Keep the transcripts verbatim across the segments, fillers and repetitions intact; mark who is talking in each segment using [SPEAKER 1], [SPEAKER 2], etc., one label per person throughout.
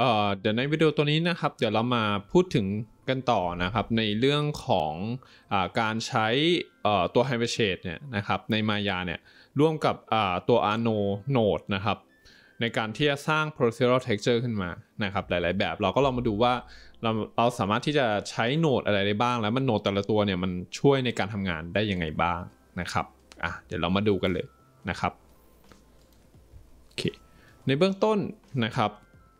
[SPEAKER 1] เอ่อเดี๋ยวในวิดีโอตัวนี้นะครับเดี๋ยวเรามาพูดถึงกันต่อนะครับในเรื่องของอาการใช้ตัว Hypershade เนี่ยนะครับใน Maya เนี่ยร่วมกับตัว Arno Node นะครับในการที่จะสร้าง procedural texture ขึ้นมานะครับหลายๆแบบเราก็ลองมาดูว่าเราเราสามารถที่จะใช้โหนดอะไรได้บ้างแล้วมันโหนดแต่ละตัวเนี่ยมันช่วยในการทำงานได้ยังไงบ้างนะครับอ่ะเดี๋ยวเรามาดูกันเลยนะครับโอเคในเบื้องต้นนะครับ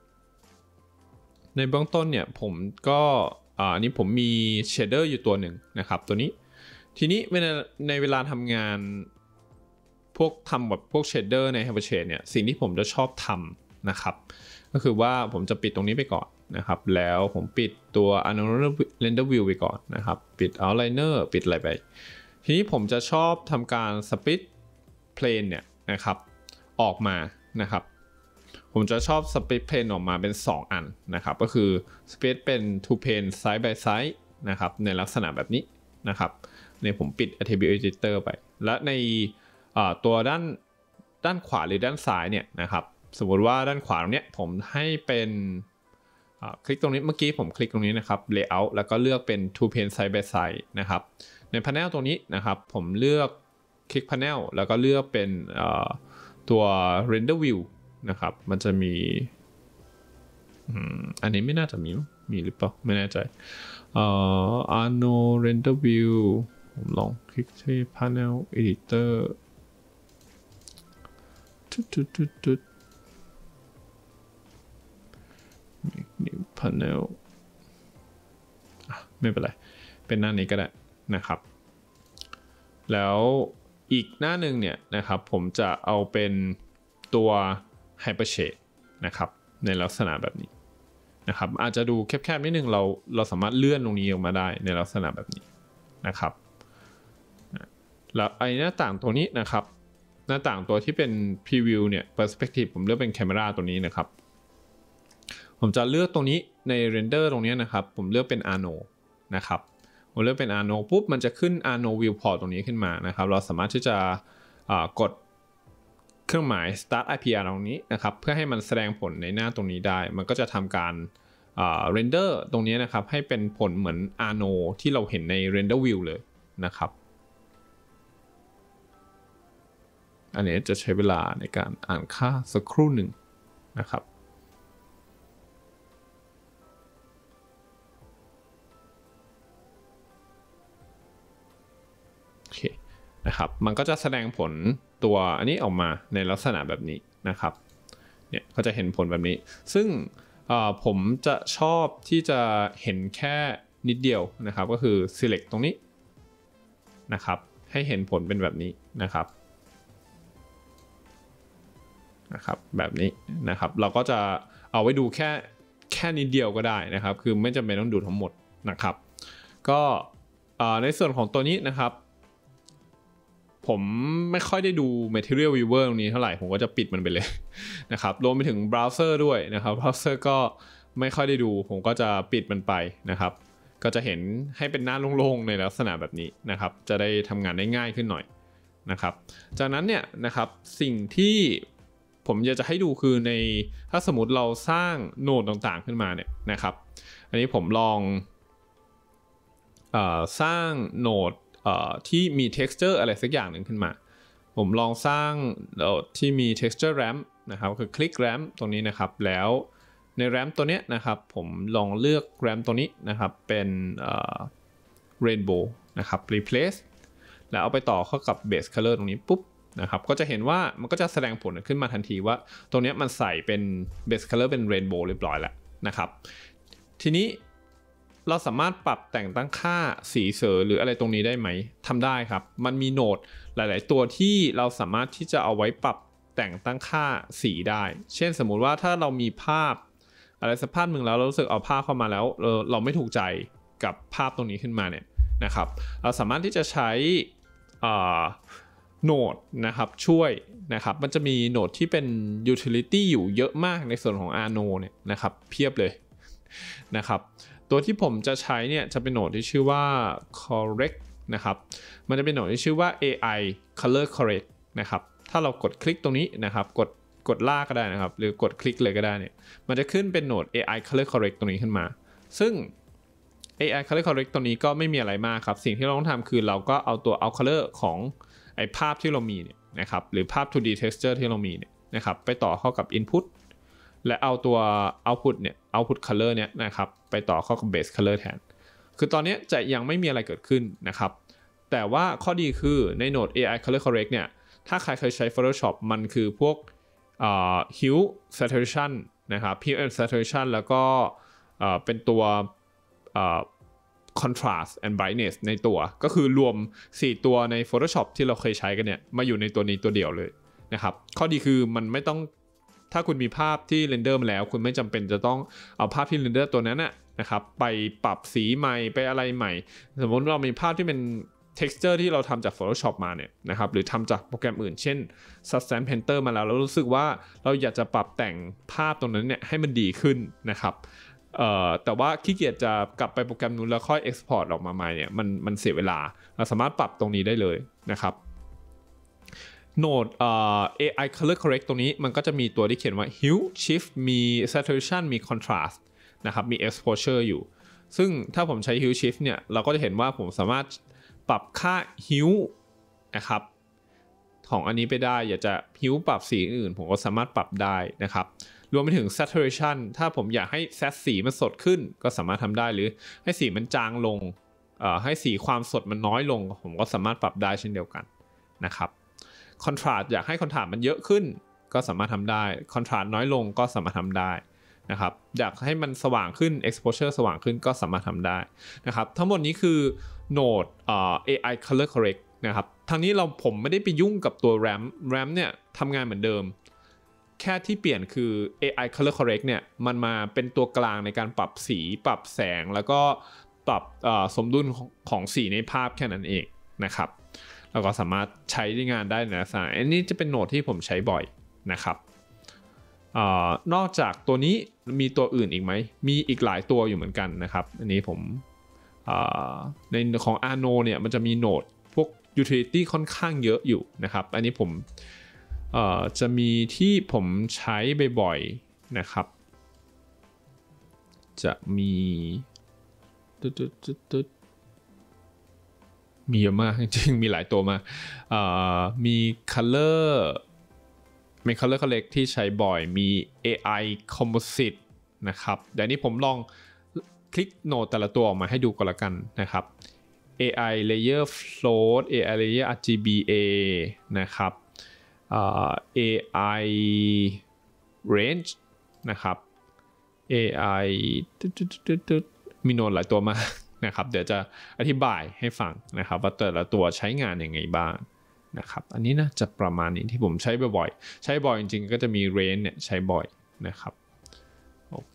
[SPEAKER 1] ในเบื้องต้นเนี่ยผมก็อันนี้ผมมีเชดเดอร์อยู่ตัวหนึ่งนะครับตัวนี้ทีนี้ในในเวลาทำงานพวกทำแบบพวกเชดเดอร์ใน Hypershade เนี่ยสิ่งที่ผมจะชอบทำนะครับก็คือว่าผมจะปิดตรงนี้ไปก่อนนะครับแล้วผมปิดตัว Arno Render View ไปก่อนนะครับปิด Outliner ปิดอะไรไปทีนี้ผมจะชอบทำการ Split Plane เนี่ยนะครับออกมานะครับผมจะชอบ Split Plane ออกมาเป็นสองอันนะครับก็คือ Split เป็น two plane side by side นะครับในลักษณะแบบนี้นะครับในผมปิด Attribute Editor ไปและในตัวด้านด้านขวาหรือด้านซ้ายเนี่ยนะครับสมมติว่าด้านขวาตรงนี้ผมให้เป็นคลิกตรงนี้เมื่อกี้ผมคลิกตรงนี้นะครับ Layout แล้วก็เลือกเป็น two pane side by side นะครับใน panel ตรงนี้นะครับผมเลือกคลิก panel แล้วก็เลือกเป็นตัว render view นะครับมันจะมีอันนี้ไม่น่าจะมีมีหรือเปล่าไม่แน่ใจเอ่อ Arno render view ผมลองคลิกที่ panel editor จุดๆๆNew Panel ไม่เป็นไรเป็นหน้านี้ก็ได้นะครับแล้วอีกหน้าหนึ่งเนี่ยนะครับผมจะเอาเป็นตัว Hypershade นะครับในลักษณะแบบนี้นะครับอาจจะดูแคบๆนิดนึงเราเราสามารถเลื่อนตรงนี้ออกมาได้ในลักษณะแบบนี้นะครับแล้วไอ้หน้าต่างตัวนี้นะครับหน้าต่างตัวที่เป็น Preview เนี่ย Perspective ผมเลือกเป็น Camera ตัวนี้นะครับผมจะเลือกตรงนี้ใน Render ตรงนี้นะครับผมเลือกเป็น Arno นะครับผมเลือกเป็น Arno ปุ๊บมันจะขึ้น Arno Viewport ตรงนี้ขึ้นมานะครับเราสามารถที่จะกดเครื่องหมาย Start ไอ พี อาร์ ตรงนี้นะครับเพื่อให้มันแสดงผลในหน้าตรงนี้ได้มันก็จะทำการ Render ตรงนี้นะครับให้เป็นผลเหมือน Arno ที่เราเห็นใน Render View เลยนะครับอันนี้จะใช้เวลาในการอ่านค่าสักครู่หนึ่งนะครับโอเคนะครับมันก็จะแสดงผลตัวอันนี้ออกมาในลักษณะแบบนี้นะครับเนี่ยก็จะเห็นผลแบบนี้ซึ่งผมจะชอบที่จะเห็นแค่นิดเดียวนะครับก็คือ select ตรงนี้นะครับให้เห็นผลเป็นแบบนี้นะครับนะครับแบบนี้นะครับเราก็จะเอาไว้ดูแค่แค่นิดเดียวก็ได้นะครับคือไม่จำเป็นต้องดูทั้งหมดนะครับก็ในส่วนของตัวนี้นะครับผมไม่ค่อยได้ดู Material Viewer ตรงนี้เท่าไหร่ผมก็จะปิดมันไปเลยนะครับรวมไปถึงเบราว์เซอร์ด้วยนะครับเบราว์เซอร์ก็ไม่ค่อยได้ดูผมก็จะปิดมันไปนะครับก็จะเห็นให้เป็นหน้าโล่งๆในลักษณะแบบนี้นะครับจะได้ทำงานได้ง่ายขึ้นหน่อยนะครับจากนั้นเนี่ยนะครับสิ่งที่ผมอยากจะให้ดูคือในถ้าสมมติเราสร้างโหนดต่างๆขึ้นมาเนี่ยนะครับอันนี้ผมลองเอ่อสร้างโหนดที่มี texture อะไรสักอย่างหนึ่งขึ้นมาผมลองสร้างโหนดที่มี texture ramp นะครับคือคลิก ramp ตรงนี้นะครับแล้วใน ramp ตัวนี้นะครับผมลองเลือก ramp ตัวนี้นะครับเป็น rainbow นะครับ replace แล้วเอาไปต่อเข้ากับ base color ตรงนี้ปุ๊บนะครับก็จะเห็นว่ามันก็จะแสดงผลขึ้นมาทันทีว่าตรงนี้มันใส่เป็น base color เป็น rainbow เรียบร้อยแล้วนะครับทีนี้เราสามารถปรับแต่งตั้งค่าสีเสอหรืออะไรตรงนี้ได้ไหมทำได้ครับมันมีโหนดหลายๆตัวที่เราสามารถที่จะเอาไว้ปรับแต่งตั้งค่าสีได้เช่นสมมุติว่าถ้าเรามีภาพอะไรสักภาพหนึ่งแล้วเรารู้สึกเอาภาพเข้ามาแล้วเราเราไม่ถูกใจกับภาพตรงนี้ขึ้นมาเนี่ยนะครับเราสามารถที่จะใช้โหนดนะครับช่วยนะครับมันจะมีโหนดที่เป็น utility อยู่เยอะมากในส่วนของ Arno เนี่ยนะครับเพียบเลยนะครับตัวที่ผมจะใช้เนี่ยจะเป็นโหนดที่ชื่อว่า correct นะครับมันจะเป็นโหนดที่ชื่อว่า เอ ไอ color correct นะครับถ้าเรากดคลิกตรงนี้นะครับกดกดลากก็ได้นะครับหรือกดคลิกเลยก็ได้เนี่ยมันจะขึ้นเป็นโหนด เอ ไอ Color Correct ตรงนี้ขึ้นมาซึ่ง เอ ไอ Color Correct ตัวนี้ก็ไม่มีอะไรมากครับสิ่งที่เราต้องทำคือเราก็เอาตัวเอา color ของไอภาพที่เรามีเนี่ยนะครับหรือภาพ ทู ดี texture ที่เรามีเนี่ยนะครับไปต่อเข้ากับ input และเอาตัว output เนี่ย output color เนี่ยนะครับไปต่อเข้ากับ base color แทนคือตอนนี้จะยังไม่มีอะไรเกิดขึ้นนะครับแต่ว่าข้อดีคือในโหนด เอ ไอ Color Correct เนี่ยถ้าใครเคยใช้ Photoshop มันคือพวก uh, hue saturation นะครับ hue and saturation แล้วก็ uh, เป็นตัว uh, contrast and brightness ในตัวก็คือรวมสี่ตัวใน Photoshop ที่เราเคยใช้กันเนี่ยมาอยู่ในตัวนี้ตัวเดียวเลยนะครับข้อดีคือมันไม่ต้องถ้าคุณมีภาพที่เรนเดอร์มาแล้วคุณไม่จำเป็นจะต้องเอาภาพที่เรนเดอร์ตัวนั้นนะนะครับไปปรับสีใหม่ไปอะไรใหม่สมมติเรามีภาพที่เป็น texture ที่เราทำจาก Photoshop มาเนี่ยนะครับหรือทำจากโปรแกรมอื่นเช่น Substance Painter มาแล้วเรารู้สึกว่าเราอยากจะปรับแต่งภาพตรงนั้นเนี่ยให้มันดีขึ้นนะครับเอ่อแต่ว่าขี้เกียจจะกลับไปโปรแกรมนู้นแล้วค่อย export ออกมาใหม่เนี่ยมันมันเสียเวลาเราสามารถปรับตรงนี้ได้เลยนะครับโหนดเอ่อ เอ ไอ Color Correct ตรงนี้มันก็จะมีตัวที่เขียนว่า Hue Shift มี Saturation มี Contrast นะครับมี Exposure อยู่ซึ่งถ้าผมใช้ Hue Shift เนี่ยเราก็จะเห็นว่าผมสามารถปรับค่า Hue นะครับของอันนี้ไปได้อยากจะ Hue ปรับสีอื่นผมก็สามารถปรับได้นะครับรวมไปถึง saturation ถ้าผมอยากให้แซดสีมันสดขึ้นก็สามารถทำได้หรือให้สีมันจางลงเอ่อให้สีความสดมันน้อยลงผมก็สามารถปรับได้เช่นเดียวกันนะครับ contrast อยากให้ contrast มันเยอะขึ้นก็สามารถทำได้ contrast น้อยลงก็สามารถทำได้นะครับอยากให้มันสว่างขึ้น exposure สว่างขึ้นก็สามารถทำได้นะครับทั้งหมดนี้คือโหนดเอ่อ เอ ไอ Color Correct นะครับทางนี้เราผมไม่ได้ไปยุ่งกับตัว RAM RAM เนี่ยทำงานเหมือนเดิมแค่ที่เปลี่ยนคือ เอ ไอ Color Correct เนี่ยมันมาเป็นตัวกลางในการปรับสีปรับแสงแล้วก็ปรับสมดุลของของสีในภาพแค่นั้นเองนะครับแล้วก็สามารถใช้ในงานได้ในลักษณะอันนี้จะเป็นโหนดที่ผมใช้บ่อยนะครับออนอกจากตัวนี้มีตัวอื่นอีกไหมมีอีกหลายตัวอยู่เหมือนกันนะครับอันนี้ผมในของ Arno เนี่ยมันจะมีโหนดพวก utility ค่อนข้างเยอะอยู่นะครับอันนี้ผมเอ่อจะมีที่ผมใช้บ่อยๆนะครับจะมีตุ๊ดๆๆมีเยอะมากจริงๆมีหลายตัวมากเอ่อมี color มี color correct ที่ใช้บ่อยมี เอ ไอ composite นะครับเดี๋ยวนี้ผมลองคลิกโหนดแต่ละตัวออกมาให้ดูก่อนละกันนะครับ เอ ไอ layer float เอ ไอ layer อาร์ จี บี เอ นะครับUh,เอ ไอ range นะครับ เอ ไอ มีโหนดหลายตัวมากนะครับเดี๋ยวจะอธิบายให้ฟังนะครับว่าแต่ละตัวใช้งานยังไงบ้างนะครับอันนี้นะจะประมาณนี้ที่ผมใช้บ่อยๆใช้บ่อยจริงๆก็จะมี range เนี่ยใช้บ่อยนะครับโอเค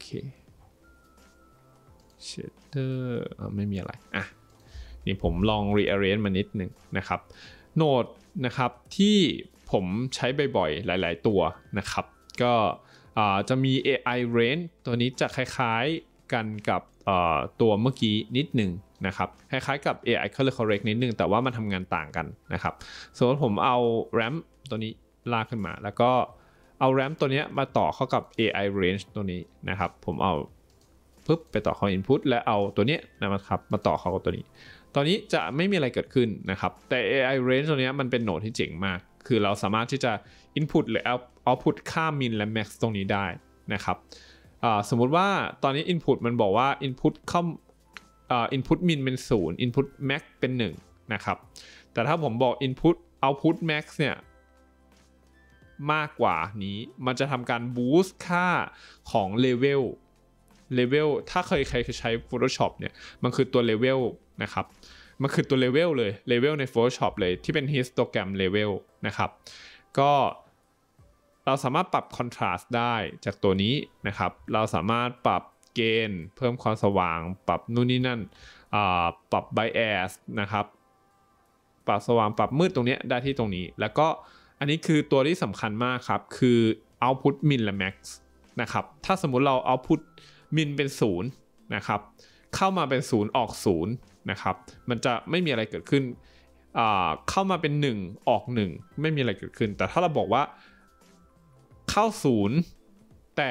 [SPEAKER 1] shader ไม่มีอะไรอ่ะนี่ผมลอง rearrange มานิดนึงนะครับโหนดนะครับที่ผมใช้บ่อยๆหลายๆตัวนะครับก็จะมี เอ ไอ range ตัวนี้จะคล้ายๆกันกับตัวเมื่อกี้นิดหนึ่งนะครับคล้ายๆกับ เอ ไอ Color Correct นิดหนึ่งแต่ว่ามันทำงานต่างกันนะครับสมมติผมเอา RAM ตัวนี้ลากขึ้นมาแล้วก็เอา RAM ตัวนี้มาต่อเข้ากับ เอ ไอ range ตัวนี้นะครับผมเอาปุ๊บไปต่อเข้า input และเอาตัวนี้นะครับมาต่อเข้ากับตัวนี้ตอนนี้จะไม่มีอะไรเกิดขึ้นนะครับแต่ เอ ไอ range ตัวนี้มันเป็นโหนดที่เจ๋งมากคือเราสามารถที่จะ input หรือ output ค่า min และ max ตรงนี้ได้นะครับสมมุติว่าตอนนี้ input มันบอกว่า input เข้า input min เป็นศูนย์ input max เป็นหนึ่งนะครับแต่ถ้าผมบอก input output max เนี่ยมากกว่านี้มันจะทำการ boost ค่าของ level level ถ้าเคยใครเคยใช้ Photoshop เนี่ยมันคือตัว level นะครับมันคือตัว level เลย level ใน Photoshop เลยที่เป็น histogram level นะครับก็เราสามารถปรับ contrast ได้จากตัวนี้นะครับเราสามารถปรับเกณฑ์เพิ่มความสว่างปรับนู่นนี่นั่นปรับ bias นะครับปรับสว่างปรับมืดตรงนี้ได้ที่ตรงนี้แล้วก็อันนี้คือตัวที่สำคัญมากครับคือ output min และ max นะครับถ้าสมมุติเรา output min เป็นศูนย์นะครับเข้ามาเป็นศูนย์ออกศูนย์นะครับมันจะไม่มีอะไรเกิดขึ้นเข้ามาเป็นหนึ่งออกหนึ่งไม่มีอะไรเกิดขึ้นแต่ถ้าเราบอกว่าคเข้าศูนย์แต่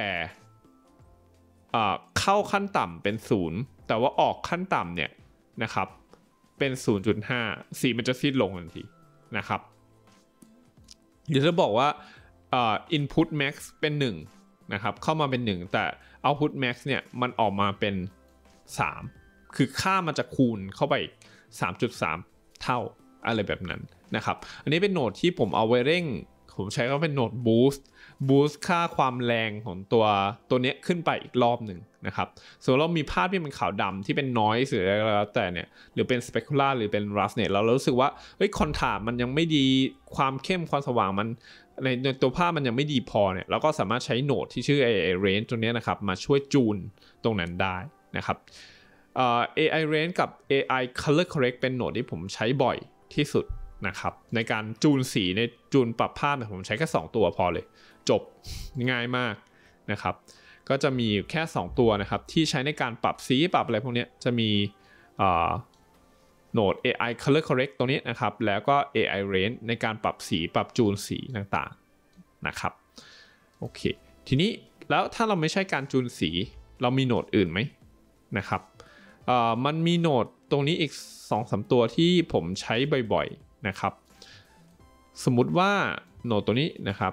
[SPEAKER 1] เข้าขั้นต่ำเป็นศูนย์แต่ว่าออกขั้นต่ำเนี่ยนะครับเป็น ศูนย์จุดห้า สีมันจะซีดลงทันทีนะครับเดี๋ยวจะบอกว่า input max เป็นหนึ่งนะครับเข้ามาเป็นหนึ่งแต่ output max เนี่ยมันออกมาเป็นสามคือค่ามันจะคูณเข้าไปอีก สามจุดสาม เท่าอะไรแบบนั้นนะครับอันนี้เป็นโหนดที่ผมเอาไว้เร่งผมใช้ก็เป็นโหนด boost boost ค่าความแรงของตัวตัวนี้ขึ้นไปอีกรอบหนึ่งนะครับส่วนเรามีภาพที่เป็นขาวดำที่เป็น noise หรืออะไรแล้วแต่เนี่ยหรือเป็น specular หรือเป็น rust เนี่ยเรารู้สึกว่าเฮ้ยคอนทราสต์มันยังไม่ดีความเข้มความสว่างมันในในตัวภาพมันยังไม่ดีพอเนี่ยเราก็สามารถใช้โหนดที่ชื่อ เอ ไอ range ตัวนี้นะครับมาช่วยจูนตรงนั้นได้นะครับเอ่อ เอ ไอ range กับ เอ ไอ color correct เป็นโหนดที่ผมใช้บ่อยที่สุดนะครับในการจูนสีในจูนปรับภาพเนี่ยผมใช้แค่สองตัวพอเลยจบง่ายมากนะครับก็จะมีแค่สองตัวนะครับที่ใช้ในการปรับสีปรับอะไรพวกนี้จะมีโหนด เอ ไอ color correct ตรงนี้นะครับแล้วก็ เอ ไอ range ในการปรับสีปรับจูนสีต่างๆนะครับโอเคทีนี้แล้วถ้าเราไม่ใช่การจูนสีเรามีโหนดอื่นไหมนะครับมันมีโหนดตรงนี้อีก สองสาม ตัวที่ผมใช้บ่อยๆนะครับสมมุติว่าโหนดตัวนี้นะครับ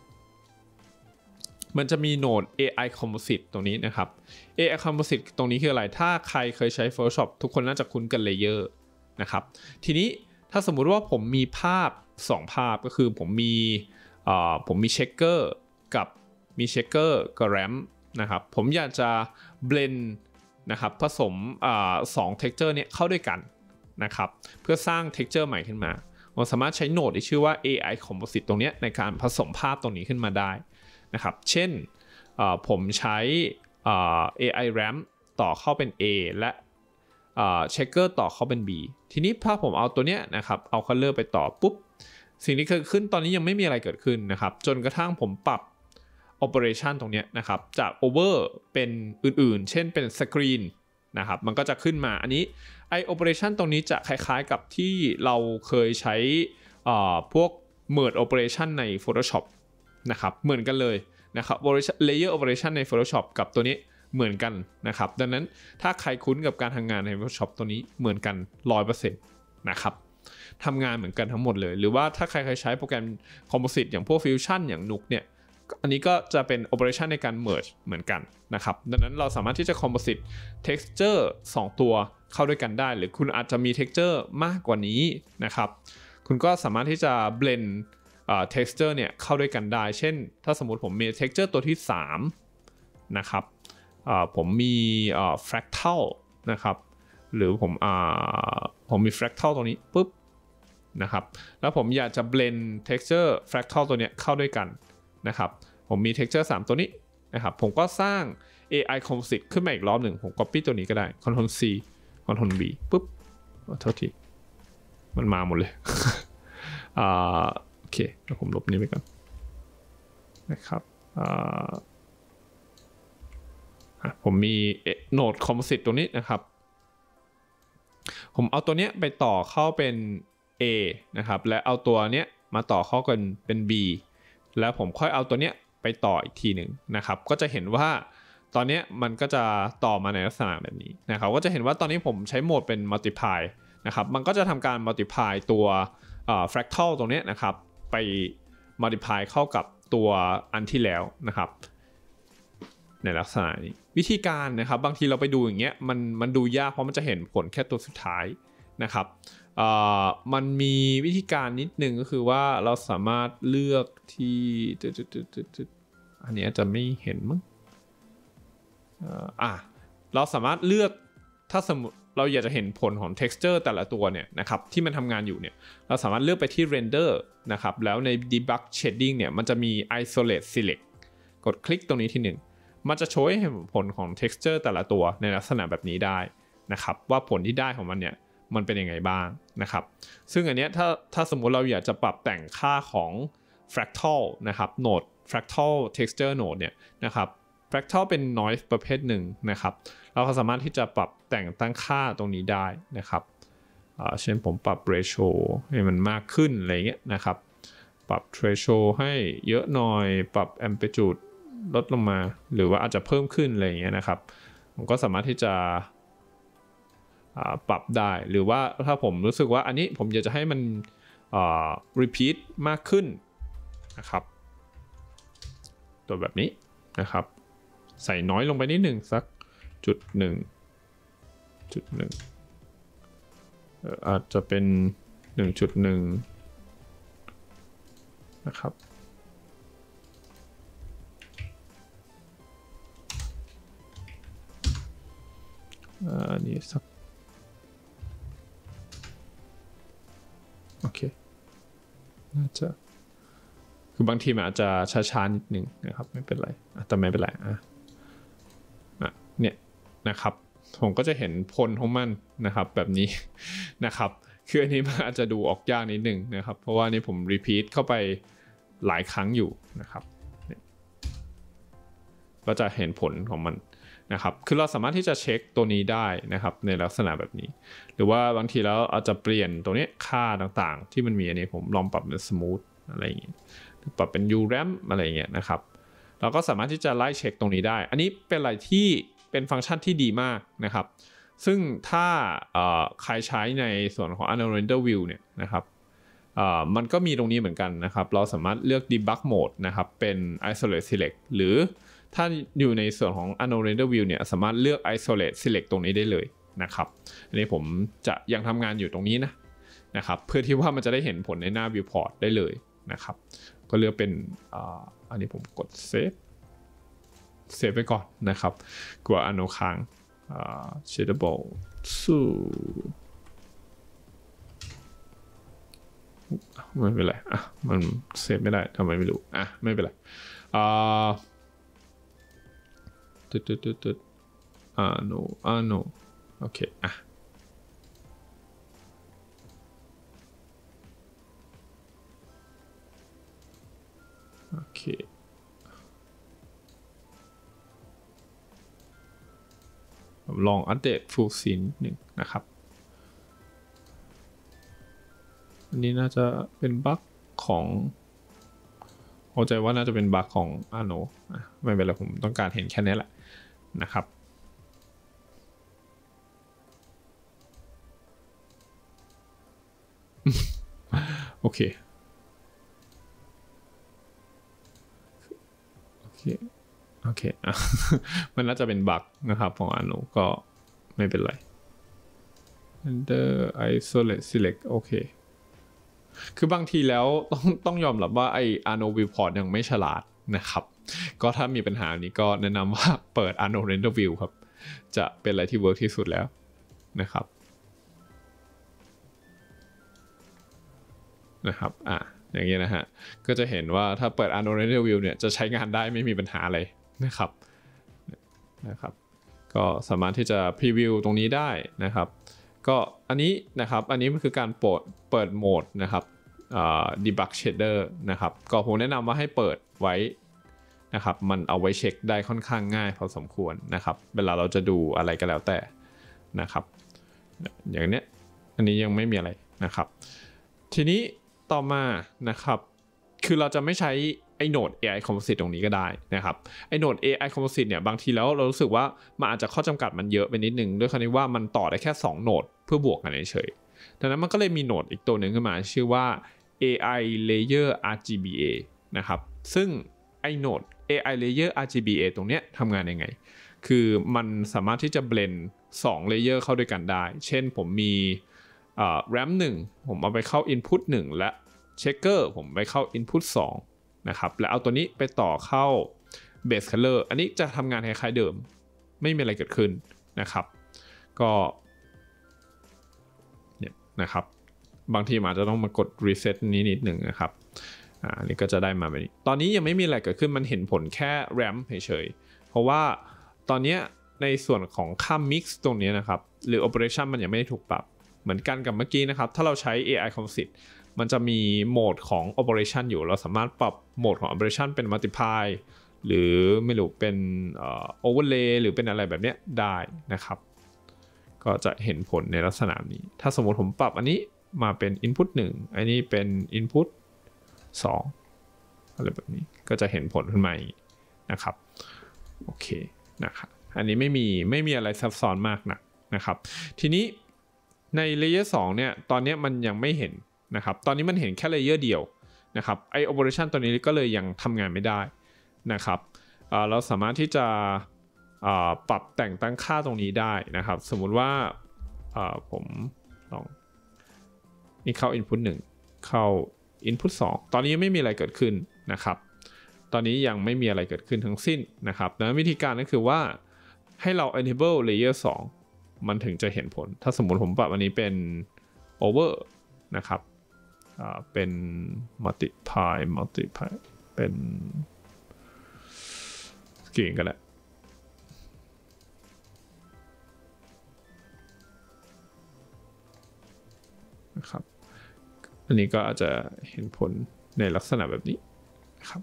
[SPEAKER 1] มันจะมีโหนด เอ ไอ Composite ตรงนี้นะครับ เอ ไอ Composite ตรงนี้คืออะไรถ้าใครเคยใช้ Photoshop ทุกคนน่าจะคุ้นกัน Layer นะครับทีนี้ถ้าสมมุติว่าผมมีภาพสองภาพก็คือผมมีผมมี Checker กับมี Checker กับ Ramp นะครับผมอยากจะ blend นะครับผสมสอง texture เนี่ยเข้าด้วยกันนะครับเพื่อสร้าง texture ใหม่ขึ้นมาผมสามารถใช้โหนดที่ชื่อว่า เอ ไอ Composite ตรงนี้ในการผสมภาพตรงนี้ขึ้นมาได้นะครับเช่นผมใช้ เอ ไอ ramp ต่อเข้าเป็น A และ checker ต่อเข้าเป็น B ทีนี้ถ้าผมเอาตัวเนี้ยนะครับเอา color ไปต่อปุ๊บสิ่งที่เกิดขึ้นตอนนี้ยังไม่มีอะไรเกิดขึ้นนะครับจนกระทั่งผมปรับ operation ตรงนี้นะครับจาก over เป็นอื่นๆเช่นเป็น screen นะครับมันก็จะขึ้นมาอันนี้ไอ operation ตรงนี้จะคล้ายๆกับที่เราเคยใช้พวก merge operation ใน Photoshop นะครับเหมือนกันเลยนะครับ layer operation ใน Photoshop กับตัวนี้เหมือนกันนะครับดังนั้นถ้าใครคุ้นกับการทำงานใน Photoshop ตัวนี้เหมือนกัน หนึ่งร้อยเปอร์เซ็นต์ นะครับทำงานเหมือนกันทั้งหมดเลยหรือว่าถ้าใครเคยใช้โปรแกรม Composite อย่างพวก Fusion อย่าง นุก เนี่ยอันนี้ก็จะเป็น operation ในการ merge เหมือนกันนะครับดังนั้นเราสามารถที่จะ Composite texture สอง ตัวเข้าด้วยกันได้หรือคุณอาจจะมี texture มากกว่านี้นะครับคุณก็สามารถที่จะ blend texture เนี่ยเข้าด้วยกันได้เช่นถ้าสมมุติผมมี texture ตัวที่สามนะครับผมมี fractal นะครับหรือผมผมมี fractal ตรงนี้ปุ๊บนะครับแล้วผมอยากจะ blend texture fractal ตัวเนี้ยเข้าด้วยกันนะครับผมมี texture สาม ตัวนี้นะครับผมก็สร้าง เอ ไอ Composite ขึ้นมาอีกรอบหนึ่งผม copy ตัวนี้ก็ได้ Ctrl C Ctrl V ปุ๊บโทษทีมันมาหมดเลย โอเคแล้วผมลบนี้ไปก่อนนะครับผมมีโหนด Composite ตัวนี้นะครับผมเอาตัวเนี้ยไปต่อเข้าเป็น A นะครับและเอาตัวเนี้ยมาต่อเข้ากันเป็น B แล้วผมค่อยเอาตัวเนี้ยไปต่ออีกทีหนึ่งนะครับก็จะเห็นว่าตอนนี้มันก็จะต่อมาในลักษณะแบบนี้นะครับก็จะเห็นว่าตอนนี้ผมใช้โหมดเป็น multiply นะครับมันก็จะทำการ multiply ตัว fractal ตรงนี้นะครับไป multiply เข้ากับตัวอันที่แล้วนะครับในลักษณะนี้วิธีการนะครับบางทีเราไปดูอย่างเงี้ยมันมันดูยากเพราะมันจะเห็นผลแค่ตัวสุดท้ายนะครับมันมีวิธีการนิดนึงก็คือว่าเราสามารถเลือกที่อันนี้อาจจะไม่เห็นมั้งอ่ะเราสามารถเลือกถ้าสมมติเราอยากจะเห็นผลของ texture แต่ละตัวเนี่ยนะครับที่มันทำงานอยู่เนี่ยเราสามารถเลือกไปที่ render นะครับแล้วใน debug shading เนี่ยมันจะมี isolate select กดคลิกตรงนี้ทีหนึ่งมันจะโชว์ให้เห็นผลของ texture แต่ละตัวในลักษณะแบบนี้ได้นะครับว่าผลที่ได้ของมันเนี่ยมันเป็นยังไงบ้างนะครับซึ่งอันเนี้ยถ้าถ้าสมมุติเราอยากจะปรับแต่งค่าของ fractal นะครับโหนด fractal texture node เนี่ยนะครับ fractal เป็น noise ประเภทหนึ่งนะครับเราก็สามารถที่จะปรับแต่งตั้งค่าตรงนี้ได้นะครับเช่นผมปรับ ratio ให้มันมากขึ้นอะไรเงี้ยนะครับปรับ threshold ให้เยอะหน่อยปรับ amplitude ลดลงมาหรือว่าอาจจะเพิ่มขึ้นอะไรอย่างเงี้ยนะครับผมก็สามารถที่จะปรับได้หรือว่าถ้าผมรู้สึกว่าอันนี้ผมอยากจะให้มัน repeat มากขึ้นนะครับตัวแบบนี้นะครับใส่น้อยลงไปนิดหนึ่งสักจุดหนึ่งจุดหนึ่งอาจจะเป็น หนึ่งจุดหนึ่ง นะครับอันนี้สักโอเคน่าจะคือบางทีมันอาจจะช้าๆนิดนึงนะครับไม่เป็นไรแต่ไม่เป็นไรอ่ะเนี่ยนะครับผมก็จะเห็นพลของมันนะครับแบบนี้นะครับคืออันนี้มันอาจจะดูออกยากนิดนึงนะครับเพราะว่านี่ผมรีพีทเข้าไปหลายครั้งอยู่นะครับก็จะเห็นผลของมันนะครับคือเราสามารถที่จะเช็คตัวนี้ได้นะครับในลักษณะแบบนี้หรือว่าบางทีแล้วอาจจะเปลี่ยนตัวนี้ค่าต่างๆที่มันมีอันนี้ผมลองปรับเป็นสมูทอะไรอย่างเงี้ยปรับเป็น ยู แรม อะไรอย่างเงี้ยนะครับเราก็สามารถที่จะไล่เช็คตรงนี้ได้อันนี้เป็นอะไรที่เป็นฟังก์ชันที่ดีมากนะครับซึ่งถ้าใครใช้ในส่วนของ Annual Render View เนี่ยนะครับมันก็มีตรงนี้เหมือนกันนะครับเราสามารถเลือก Debug Mode นะครับเป็น Isolate Select หรือถ้าอยู่ในส่วนของ Annual Render View เนี่ยสามารถเลือก Isolate Select ตรงนี้ได้เลยนะครับอันนี้ผมจะยังทำงานอยู่ตรงนี้นะนะครับเพื่อที่ว่ามันจะได้เห็นผลในหน้า Viewport ได้เลยนะครับก็เลือกเป็น อ, อันนี้ผมกด Save Save ไปก่อนนะครับกลัว Anno ค้าง Shadable สู้ไม่เป็นไรอ่ะมันเซฟไม่ได้ทำไมไม่รู้อ่ะไม่เป็นไรอ่าตึ๊ดตึ๊ดตึ๊ดตึ๊ดอ่า no อ่า no โอเคอ่ะโอเคผมลองอัปเดต full scene นิดนึงนะครับอันนี้น่าจะเป็นบั๊กของเข้าใจว่าน่าจะเป็นบั๊กของ Anno อ่ะไม่เป็นไรผมต้องการเห็นแค่นี้แหละนะครับโอเคโอเคโอเคอ่ะมันน่าจะเป็นบั๊กนะครับของ Anno ก็ไม่เป็นไร Render Isolate Select โอเคคือบางทีแล้วต้องต้องยอมรับว่าไอ้ Anno Viewport ยังไม่ฉลาดนะครับก็ถ้ามีปัญหานี้ก็แนะนำว่าเปิด Anno Render View ครับจะเป็นอะไรที่เวิร์กที่สุดแล้วนะครับนะครับอ่ะอย่างเงี้ยนะฮะก็จะเห็นว่าถ้าเปิด Anno Render View เนี่ยจะใช้งานได้ไม่มีปัญหาอะไรนะครับนะครับก็สามารถที่จะพรีวิวตรงนี้ได้นะครับก็อันนี้นะครับอันนี้มันคือการเปิดเปิดโหมดนะครับdebug shader นะครับก็ผมแนะนำว่าให้เปิดไว้นะครับมันเอาไว้เช็คได้ค่อนข้างง่ายพอสมควรนะครับเวลาเราจะดูอะไรก็แล้วแต่นะครับอย่างเนี้ยอันนี้ยังไม่มีอะไรนะครับทีนี้ต่อมานะครับคือเราจะไม่ใช้ไอ้โหนด เอ ไอ Composite ตรงนี้ก็ได้นะครับไอ้โหนด เอ ไอ Composite เนี่ยบางทีแล้วเรารู้สึกว่ามันอาจจะข้อจำกัดมันเยอะไปนิดนึงด้วยคำนี้ว่ามันต่อได้แค่สองโหนดเพื่อบวกกันเฉยๆดังนั้นมันก็เลยมีโหนดอีกตัวหนึ่งขึ้นมาชื่อว่า เอ ไอ Layer อาร์ จี บี เอ นะครับซึ่งไอ้โหนด เอ ไอ Layer อาร์ จี บี เอ ตรงเนี้ยทำงานยังไงคือมันสามารถที่จะเบลนด์สอง Layer เข้าด้วยกันได้เช่นผมมีแรมหนึ่งผมเอาไปเข้า Input หนึ่งและเช็คเกอร์ผมไปเข้า Input สองนะครับแล้วเอาตัวนี้ไปต่อเข้า Base Color อันนี้จะทำงานคล้ายๆเดิมไม่มีอะไรเกิดขึ้นนะครับก็เนี่ยนะครับบางทีอาจจะต้องมากด Reset นี้นิดหนึ่งนะครับอ่าอันนี้ก็จะได้มาแบบนี้ตอนนี้ยังไม่มีอะไรเกิดขึ้นมันเห็นผลแค่ ramp เฉยๆเพราะว่าตอนนี้ในส่วนของค่า Mix ตรงนี้นะครับหรือ Operation มันยังไม่ได้ถูกปรับเหมือนกันกับเมื่อกี้นะครับถ้าเราใช้ เอ ไอ Compositeมันจะมีโหมดของ operation อยู่เราสามารถปรับโหมดของ operation เป็น multiply หรือไม่รู้เป็น overlay หรือเป็นอะไรแบบนี้ได้นะครับก็จะเห็นผลในลักษณะนี้ถ้าสมมติผมปรับอันนี้มาเป็น input หนึ่งอันนี้เป็น input สองอะไรแบบนี้ก็จะเห็นผลขึ้นมานะครับโอเคนะครับอันนี้ไม่มีไม่มีอะไรซับซ้อนมากนักนะครับทีนี้ในเลเยอร์สองเนี่ยตอนนี้มันยังไม่เห็นนะครับตอนนี้มันเห็นแค่เลเยอร์เดียวนะครับไอ operation ตัวนี้ก็เลยยังทำงานไม่ได้นะครับเราสามารถที่จะปรับแต่งตั้งค่าตรงนี้ได้นะครับสมมุติว่าผมลองนี่เข้า input หนึ่งเข้า input สองตอนนี้ยังไม่มีอะไรเกิดขึ้นนะครับตอนนี้ยังไม่มีอะไรเกิดขึ้นทั้งสิ้นนะครับดังนั้นวิธีการก็คือว่าให้เรา enable layer สองมันถึงจะเห็นผลถ้าสมมุติผมปรับอันนี้เป็น over นะครับเป็น multiply multiply เป็นเก่งกันแหละนะครับอันนี้ก็อาจจะเห็นผลในลักษณะแบบนี้นะครับ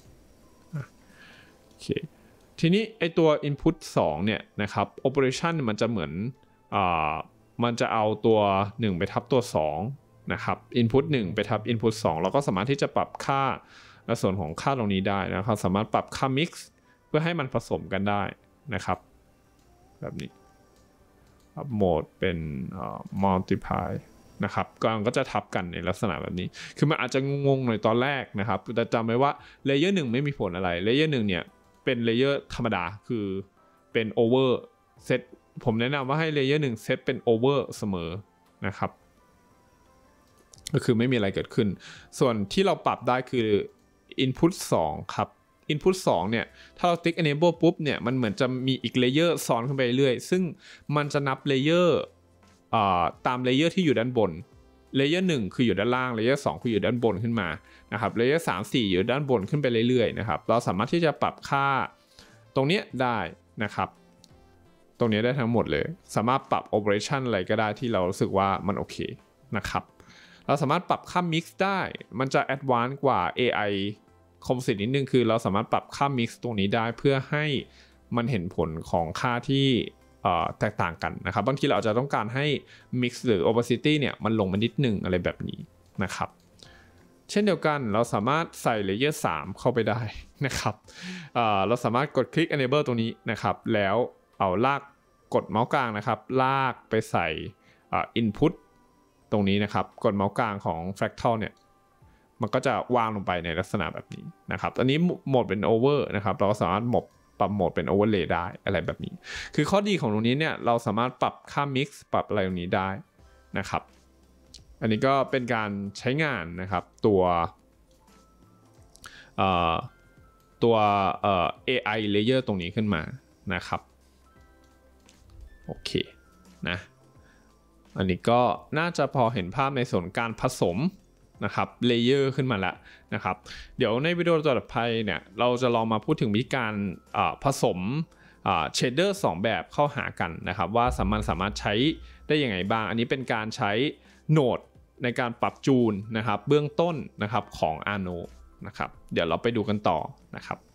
[SPEAKER 1] โอเคทีนี้ไอตัว input สองเนี่ยนะครับ operation มันจะเหมือนอ่ามันจะเอาตัวหนึ่งไปทับตัวสองนะครับ input หนึ่งไปทับ input สองเราก็สามารถที่จะปรับค่าในส่วนของค่าตรงนี้ได้นะครับสามารถปรับค่า mix เพื่อให้มันผสมกันได้นะครับแบบนี้ปรับโหมดเป็น multiply นะครับก็จะทับกันในลักษณะแบบนี้คือมันอาจจะงงๆหน่อยตอนแรกนะครับแต่จำไว้ว่าเลเยอร์หนึ่งไม่มีผลอะไรเลเยอร์หนึ่งเนี่ยเป็นเลเยอร์ธรรมดาคือเป็น over set ผมแนะนำว่าให้เลเยอร์หนึ่งเซตเป็น over เสมอนะครับก็คือไม่มีอะไรเกิดขึ้นส่วนที่เราปรับได้คือ input สองครับ input สองเนี่ยถ้าเราติ๊ก enable ปุ๊บเนี่ยมันเหมือนจะมีอีกเลเยอร์ซ้อนขึ้นไปเรื่อยซึ่งมันจะนับเลเยอร์ตามเลเยอร์ที่อยู่ด้านบนเลเยอร์หนึ่งคืออยู่ด้านล่างเลเยอร์สองคืออยู่ด้านบนขึ้นมานะครับเลเยอร์สาม สี่อยู่ด้านบนขึ้นไปเรื่อยๆนะครับเราสามารถที่จะปรับค่าตรงนี้ได้นะครับตรงนี้ได้ทั้งหมดเลยสามารถปรับ operation อะไรก็ได้ที่เรารู้สึกว่ามันโอเคนะครับเราสามารถปรับค่า mix ได้มันจะ advanced กว่า เอ ไอ composite นิดนึงคือเราสามารถปรับค่า mix ตรงนี้ได้เพื่อให้มันเห็นผลของค่าที่แตกต่างกันนะครับบางทีเราอาจจะต้องการให้ mix หรือ opacity เนี่ยมันลงมานิดนึงอะไรแบบนี้นะครับเช่นเดียวกันเราสามารถใส่ layer สามเข้าไปได้นะครับ เอ่อ เราสามารถกดคลิก enable ตรงนี้นะครับแล้วเอาลากกดเมาส์กลางนะครับลากไปใส่ input ตรงนี้นะครับกดเมาส์กลางของ fractal เนี่ยมันก็จะวางลงไปในลักษณะแบบนี้นะครับอันนี้โหมดเป็น over นะครับเราก็สามารถหมดปรับโหมดเป็น overlay ได้อะไรแบบนี้คือข้อดีของตรงนี้เนี่ยเราสามารถปรับค่า mix ปรับอะไรตรงนี้ได้นะครับอันนี้ก็เป็นการใช้งานนะครับตัวตัว เอ ไอ layer ตรงนี้ขึ้นมานะครับโอเคนะอันนี้ก็น่าจะพอเห็นภาพในส่วนการผสมนะครับเลเยอร์ขึ้นมาแล้วนะครับเดี๋ยวในวิดีโอต่อไปเนี่ยเราจะลองมาพูดถึงวิธีการผสมเชดเดอร์สองแบบเข้าหากันนะครับว่าสามารถสามารถใช้ได้ยังไงบ้างอันนี้เป็นการใช้โหนดในการปรับจูนนะครับเบื้องต้นนะครับของ Arno นะครับเดี๋ยวเราไปดูกันต่อนะครับ